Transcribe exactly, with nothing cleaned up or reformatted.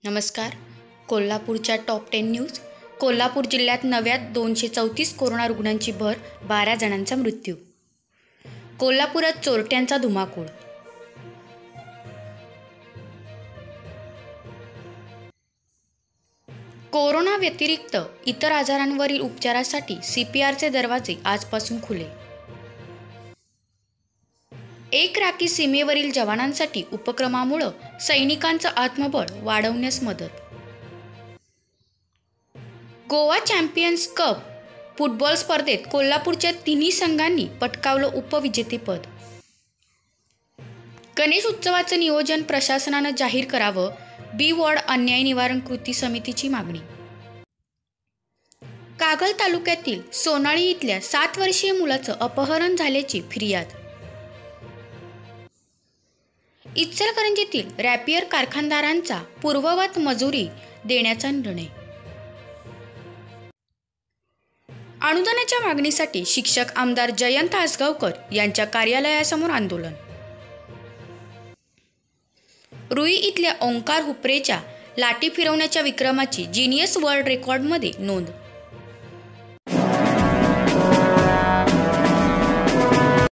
नमस्कार. कोल्हापूरच्या top ten news. Kolhapur जिल्ह्यात नव्यात दोनशे चौतीस कोरोना रुग्णांची भर, बारा जणांचा मृत्यू. कोल्हापुरात चोरट्यांचा धुमाकूळ. कोरोना व्यतिरिक्त इतर आजारांवरील उपचारासाठी सी पी आरचे दरवाजे आजपासून खुले. एक राखी सीमेवरील जवानांसाठी उपक्रमामुळे सैनिकांचं आत्मबळ वाढवण्यास मदत. गोवा चॅम्पियन्स कप फुटबॉल स्पर्धेत कोल्हापूरच्या तिन्ही संघांनी पटकावलं उपविजेतेपद. गणेश उत्सवाचं नियोजन प्रशासनानं जाहीर करावं, बी वॉर्ड अन्याय निवारण कृती समितीची मागणी. कागल तालुक्यातील सोनाळी इथल्या सात वर्षीय मुलाचं अपहरण झाल्याची फिर्याद. इचलकरंजीतील रॅपियर कारखानदारांचा पूर्ववत मजुरी देण्याचा निर्णय. अनुदानाच्या मागणीसाठी शिक्षक आमदार जयंत आसगावकर यांच्या कार्यालयासमोर आंदोलन. रुई इथल्या ओंकार हुपरेच्या लाठी फिरवण्याच्या विक्रमाची जिनियस वर्ल्ड रेकॉर्डमध्ये नोंद.